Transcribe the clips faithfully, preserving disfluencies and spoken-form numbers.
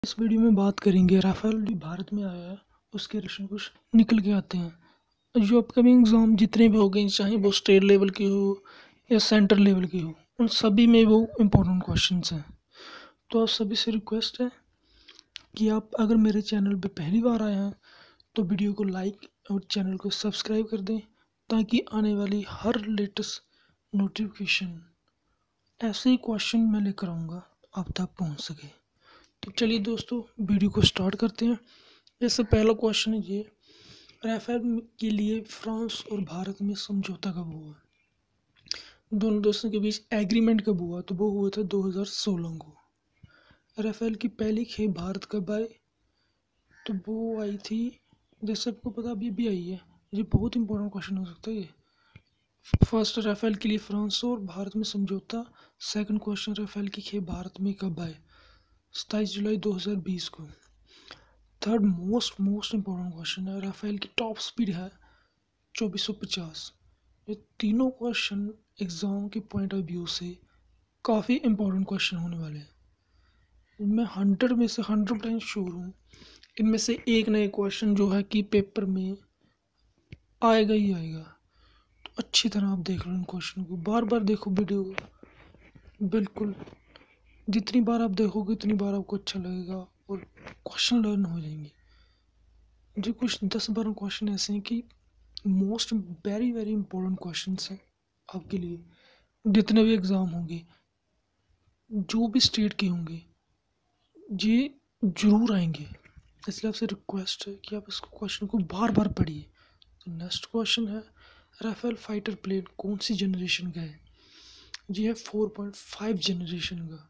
इस वीडियो में बात करेंगे राफेल जो भारत में आया है उसके क्वेश्चन कुछ निकल के आते हैं। जो अपकमिंग एग्ज़ाम जितने भी हो गए, चाहे वो स्टेट लेवल के हो या सेंटर लेवल के हो, उन सभी में वो इम्पोर्टेंट क्वेश्चंस हैं। तो आप सभी से रिक्वेस्ट है कि आप अगर मेरे चैनल पे पहली बार आए हैं तो वीडियो को लाइक और चैनल को सब्सक्राइब कर दें, ताकि आने वाली हर लेटेस्ट नोटिफिकेशन ऐसे ही क्वेश्चन मैं लेकर आऊँगा आप तक पहुँच सके। तो चलिए दोस्तों, वीडियो को स्टार्ट करते हैं। जैसे पहला क्वेश्चन है ये, राफेल के लिए फ्रांस और भारत में समझौता कब हुआ? दोनों देशों के बीच एग्रीमेंट कब हुआ? तो वो हुआ था दो हज़ार सोलह को। राफेल की पहली खेप भारत कब आई? तो वो आई थी, जैसे आपको पता अभी भी आई है। ये बहुत इंपॉर्टेंट क्वेश्चन हो सकता है ये। फर्स्ट, राफेल के लिए फ्रांस और भारत में समझौता। सेकंड क्वेश्चन, राफेल की खेप भारत में कब आए? सत्ताईस जुलाई दो हज़ार बीस को। Third most most important question है, राफेल की टॉप स्पीड है चौबीस सौ पचास। ये तीनों क्वेश्चन एग्ज़ाम के पॉइंट ऑफ व्यू से काफ़ी इम्पोर्टेंट क्वेश्चन होने वाले हैं। मैं हंड्रेड में से हंड्रेड परसेंट श्योर हूँ इनमें से एक नए क्वेश्चन जो है कि पेपर में आएगा ही आएगा। तो अच्छी तरह आप देख लो इन क्वेश्चन को, बार बार देखो वीडियो को। बिल्कुल जितनी बार आप देखोगे उतनी बार आपको अच्छा लगेगा और क्वेश्चन लर्न हो जाएंगे। जो कुछ दस बारह क्वेश्चन ऐसे हैं कि most very very important question हैं आपके लिए। जितने भी एग्ज़ाम होंगे, जो भी स्टेट के होंगे, ये ज़रूर आएंगे। इसलिए आपसे रिक्वेस्ट है कि आप इस क्वेश्चन को बार बार पढ़िए। तो नेक्स्ट क्वेश्चन है, राफेल फाइटर प्लेन कौन सी जनरेशन का है? ये है फोर पॉइंट फाइव जनरेशन का।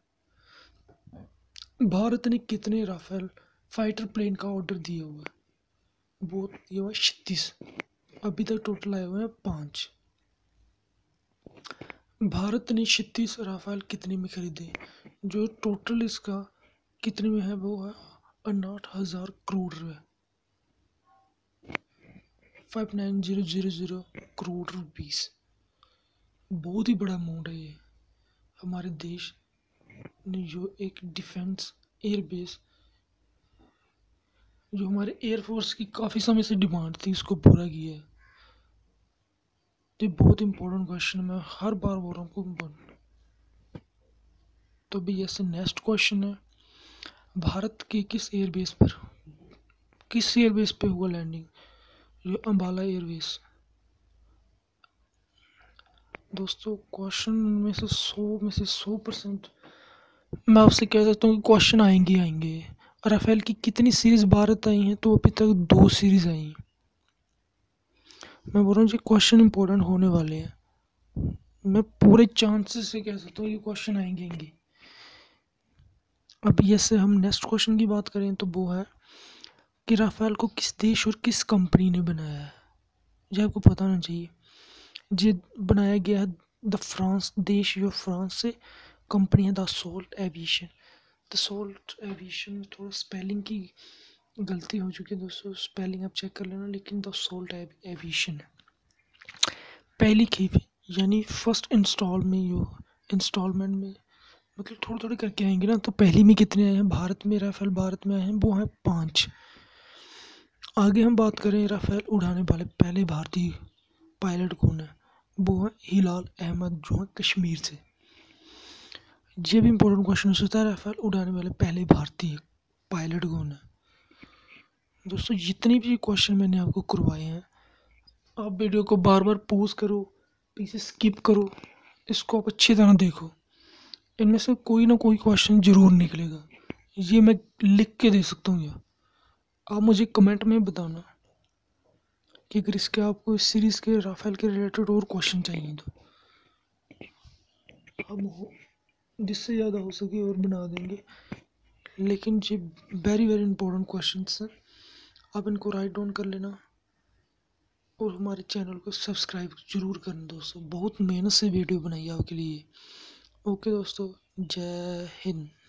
भारत ने कितने राफेल फाइटर प्लेन का ऑर्डर दिया हुआ है? वो दिया हुआ है छत्तीस। अभी तक टोटल आए हुए हैं पाँच। भारत ने छत्तीस राफेल कितने में खरीदे? जो टोटल इसका कितने में है वो है अनाठ हज़ार करोड़ रुपये, five nine zero zero zero crore rupees. बहुत ही बड़ा अमाउंट है ये। हमारे देश ने जो एक डिफेंस एयरबेस, जो हमारे एयरफोर्स की काफ़ी समय से डिमांड थी, उसको पूरा किया है। ये बहुत इंपॉर्टेंट क्वेश्चन मैं हर बार बोल रहा हूँ। तो भी ऐसे नेक्स्ट क्वेश्चन है, भारत के किस एयरबेस पर किस एयरबेस पे हुआ लैंडिंग? ये अंबाला एयरबेस। दोस्तों क्वेश्चन में से सौ में से सौ परसेंट मैं आपसे कह सकता हूँ कि क्वेश्चन आएंगे आएंगे। राफेल की कितनी सीरीज भारत आई हैं? तो अभी तक दो सीरीज आई हैं। मैं बोल रहा हूँ जी क्वेश्चन इंपॉर्टेंट होने वाले हैं। मैं पूरे चांसेस से कह सकता हूँ ये क्वेश्चन आएंगे आएंगे। अब जैसे हम नेक्स्ट क्वेश्चन की बात करें तो वो है कि राफेल को किस देश और किस कंपनी ने बनाया है? ये आपको पता होना चाहिए। ये बनाया गया है द फ्रांस देश, जो फ्रांस से कंपनी है दसॉल्ट एविएशन। दसॉल्ट एविएशन में थोड़ा स्पेलिंग की गलती हो चुकी है दोस्तों, स्पेलिंग आप चेक कर लेना, लेकिन दसॉल्ट एविएशन है। पहली खेप यानी फर्स्ट इंस्टॉल में, जो इंस्टॉलमेंट में मतलब थोड़े थोड़े करके आएंगे ना, तो पहली में कितने आए हैं भारत में? राफेल भारत में आए हैं वो हैं पाँच। आगे हम बात करें राफेल उड़ाने वाले पहले भारतीय पायलट कौन है? वो है हिलाल अहमद, जो है कश्मीर से। ये भी इंपॉर्टेंट क्वेश्चन हो सकता है, राफेल उड़ाने वाले पहले भारतीय पायलट कौन है? दोस्तों जितने भी क्वेश्चन मैंने आपको करवाए हैं, आप वीडियो को बार बार पॉज करो, पीछे स्किप करो, इसको आप अच्छी तरह देखो। इनमें से कोई ना कोई क्वेश्चन जरूर निकलेगा, ये मैं लिख के दे सकता हूँ। आप मुझे कमेंट में बताना कि अगर इसके आपको इस सीरीज़ के राफेल के रिलेटेड और क्वेश्चन चाहिए तो हम जिससे ज़्यादा हो सके और बना देंगे। लेकिन ये वेरी वेरी इंपॉर्टेंट क्वेश्चंस हैं, आप इनको राइट डाउन कर लेना और हमारे चैनल को सब्सक्राइब जरूर करना दोस्तों। बहुत मेहनत से वीडियो बनाई है आपके लिए। ओके दोस्तों, जय हिंद।